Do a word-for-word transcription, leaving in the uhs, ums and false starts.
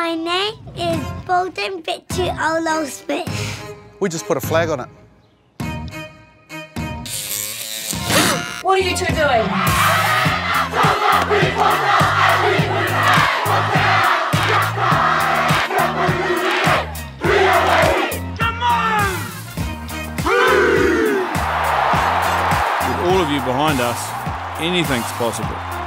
My name is Bolden Bitchy Olo Smith. We just put a flag on it. What are you two doing? With all of you behind us, anything's possible.